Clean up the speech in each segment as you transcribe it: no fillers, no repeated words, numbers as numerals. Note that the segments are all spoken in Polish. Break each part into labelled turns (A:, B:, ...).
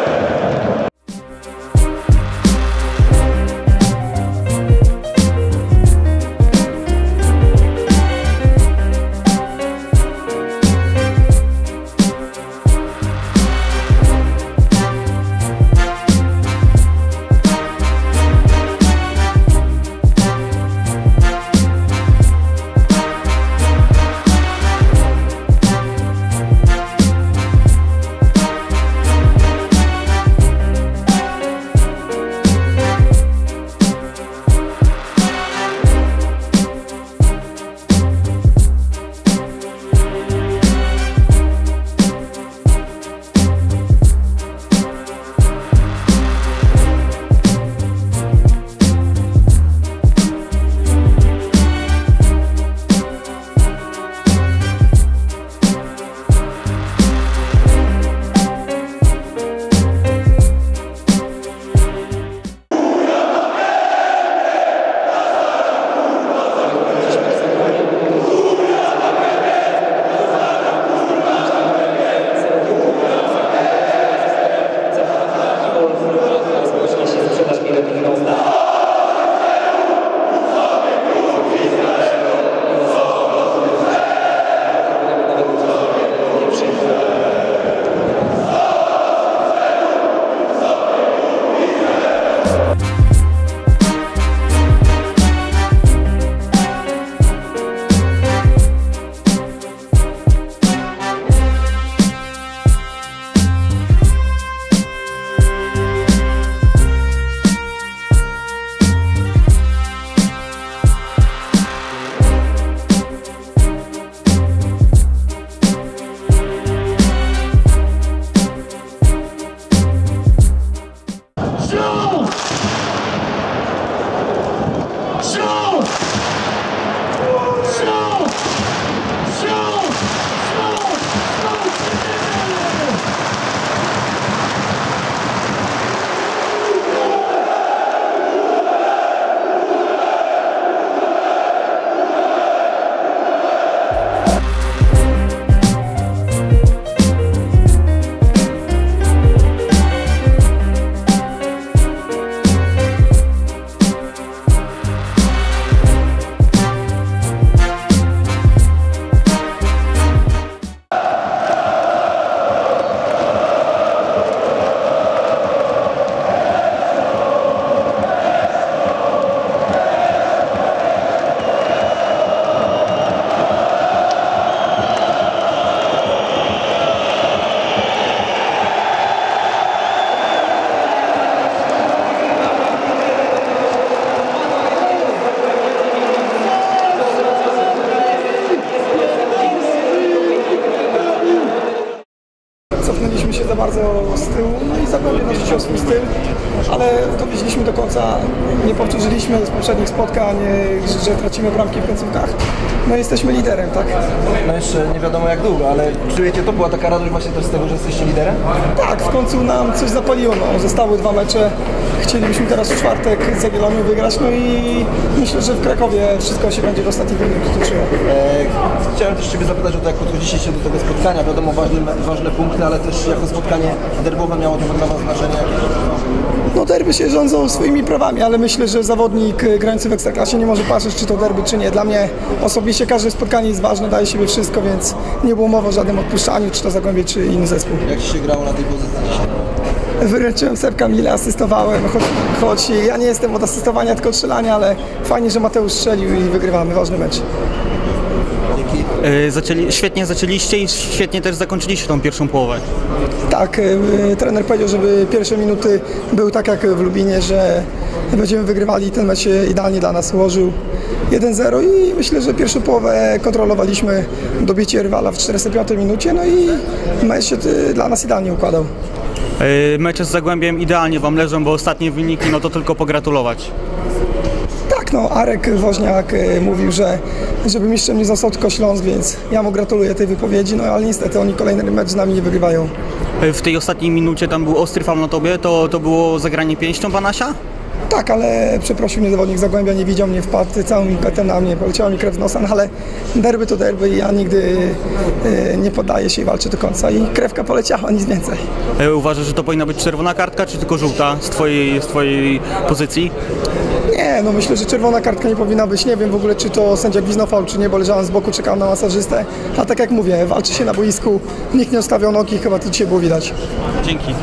A: cofnęliśmy się za bardzo z tyłu, no i Zagłębie narzuciło swój styl, ale dowiedzieliśmy do końca, nie powtórzyliśmy z poprzednich spotkań, że tracimy bramki w końcówkach. No jesteśmy liderem, tak?
B: No jeszcze nie wiadomo jak długo, ale czujecie, to była taka radość właśnie też z tego, że jesteście liderem?
A: Tak, w końcu nam coś zapaliło, no. Zostały 2 mecze, chcielibyśmy teraz w czwartek z Jagiellonią wygrać, no i myślę, że w Krakowie wszystko się będzie w ostatnich minutach toczyło.
B: Chciałem też Ciebie zapytać o to, jak podchodziliście się do tego spotkania, wiadomo ważne punkty, ale też jako spotkanie derbowe miało to dla Was znaczenie jakieś?
A: No derby się rządzą swoimi prawami, ale myślę, że zawodnik grający w Ekstraklasie nie może patrzeć, czy to derby, czy nie. Dla mnie osobiście każde spotkanie jest ważne, daje siebie wszystko, więc nie było mowy o żadnym odpuszczaniu, czy to Zagłębie, czy inny zespół.
B: Jak Ci się grało na tej pozycji dzisiaj?
A: Wyręczyłem Sepka Mile, asystowałem, choć ja nie jestem od asystowania, tylko od strzelania, ale fajnie, że Mateusz strzelił i wygrywamy ważny mecz.
C: Świetnie zaczęliście i świetnie też zakończyliście tą pierwszą połowę.
A: Tak, trener powiedział, żeby pierwsze minuty były tak jak w Lubinie, że będziemy wygrywali, ten mecz się idealnie dla nas ułożył. 1-0 i myślę, że pierwszą połowę kontrolowaliśmy dobicie rywala w 45 minucie, no i mecz się dla nas idealnie układał.
C: Mecze z Zagłębiem idealnie Wam leżą, bo ostatnie wyniki, no to tylko pogratulować.
A: Tak, no Arek Woźniak mówił, że żeby mistrzem nie został tylko Śląsk, więc ja mu gratuluję tej wypowiedzi, no ale niestety oni kolejny mecz z nami nie wygrywają.
C: W tej ostatniej minucie tam był ostry faul na Tobie, to było zagranie pięścią Banasia?
A: Tak, ale przeprosił mnie zawodnik Zagłębia, nie widział mnie, wpadł całym impetem na mnie, poleciała mi krew w nosa, no ale derby to derby i ja nigdy nie poddaję się i walczę do końca i krewka poleciała, nic więcej.
C: Uważasz, że to powinna być czerwona kartka, czy tylko żółta z twojej pozycji?
A: Nie, no myślę, że czerwona kartka nie powinna być, nie wiem w ogóle czy to sędzia gwizdnął faul, czy nie, bo leżałem z boku, czekałem na masażystę, a tak jak mówię, walczy się na boisku, nikt nie ustawiał nogi, chyba to dzisiaj było widać.
C: Dzięki.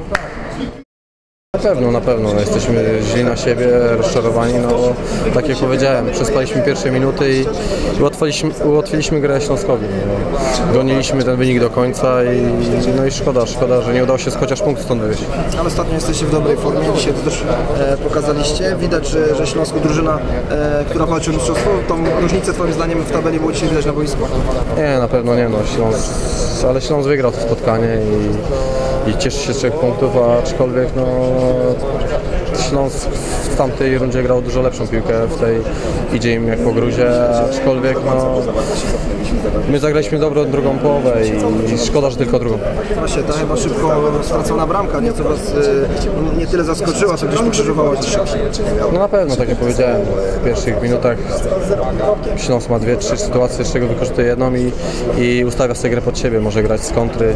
D: Na pewno. Jesteśmy źli na siebie, rozczarowani, no bo tak jak powiedziałem, przespaliśmy pierwsze minuty i ułatwiliśmy grę Śląskowi. No. Goniliśmy ten wynik do końca i szkoda, że nie udało się chociaż punkt stąd wyjść.
B: Ale ostatnio jesteście w dobrej formie, dzisiaj to też pokazaliście. Widać, że Śląsku drużyna, która walczy o mistrzostwo, tą różnicę twoim zdaniem w tabeli było dzisiaj widać na boisku?
D: Nie, na pewno nie, no ale Śląsk wygrał to spotkanie i cieszy się z 3 punktów, aczkolwiek no, Śląsk w tamtej rundzie grał dużo lepszą piłkę, w tej idzie im jak po gruzie, aczkolwiek no, my zagraliśmy dobrą drugą połowę i szkoda, że tylko drugą.
B: Właśnie, ta chyba szybko stracona bramka, nieco was nie tyle zaskoczyła, co gdzieś pokrzyżowała się.
D: No na pewno, tak jak powiedziałem, w pierwszych minutach Śląsk ma 2-3 sytuacje, z czego wykorzystuje jedną i ustawia sobie grę pod siebie, może grać z kontry.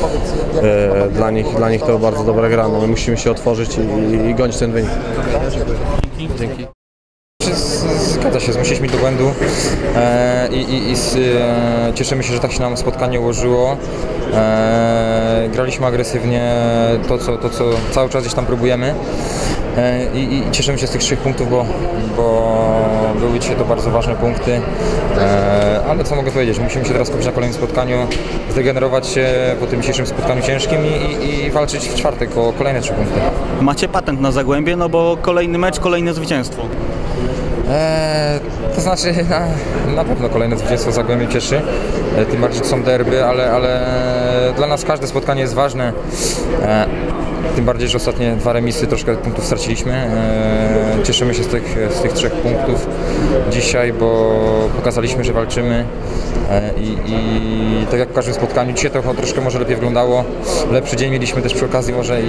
D: Dla nich to bardzo dobra gra, no my musimy się otworzyć i gonić ten wynik. Dzięki.
E: Zgadza się, zmusiliśmy do błędu cieszymy się, że tak się nam spotkanie ułożyło. Graliśmy agresywnie, to co cały czas gdzieś tam próbujemy i cieszymy się z tych 3 punktów, bo były dzisiaj to bardzo ważne punkty, ale co mogę powiedzieć, musimy się teraz skupić na kolejnym spotkaniu, zdegenerować się po tym dzisiejszym spotkaniu ciężkim i walczyć w czwartek o kolejne 3 punkty.
C: Macie patent na Zagłębie, no bo kolejny mecz, kolejne zwycięstwo.
E: To znaczy na pewno kolejne zwycięstwo Zagłębie cieszy, tym bardziej to są derby, ale dla nas każde spotkanie jest ważne, tym bardziej, że ostatnie 2 remisy troszkę punktów straciliśmy. Cieszymy się z tych 3 punktów dzisiaj, bo pokazaliśmy, że walczymy i tak jak w każdym spotkaniu, dzisiaj to troszkę może lepiej wyglądało, lepszy dzień mieliśmy też przy okazji może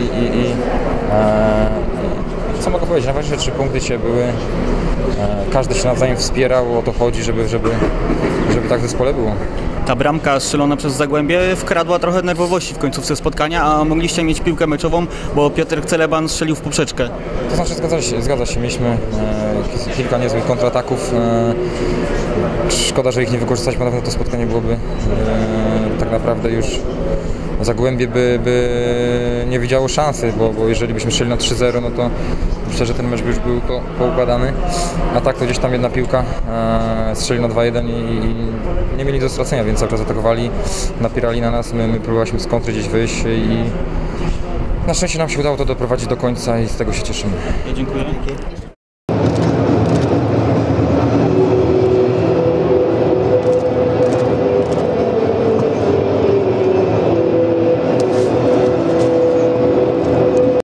E: co mogę powiedzieć, najważniejsze 3 punkty dzisiaj były. Każdy się nawzajem wspierał, o to chodzi, żeby tak w zespole było.
C: Ta bramka strzelona przez Zagłębie wkradła trochę nerwowości w końcówce spotkania, a mogliście mieć piłkę meczową, bo Piotr Celeban strzelił w poprzeczkę.
E: To znaczy zgadza się. Mieliśmy kilka niezłych kontrataków. Szkoda, że ich nie wykorzystać, bo na pewno to spotkanie byłoby tak naprawdę już Zagłębie by nie widziało szansy, bo jeżeli byśmy strzeli na 3-0, no to myślę, że ten mecz by już był poukładany. A tak to gdzieś tam jedna piłka, strzeli na 2-1 i nie mieli do stracenia, więc cały czas atakowali, napierali na nas, my próbowaliśmy z kontry gdzieś wyjść i na szczęście nam się udało to doprowadzić do końca i z tego się cieszymy.
C: Dziękuję.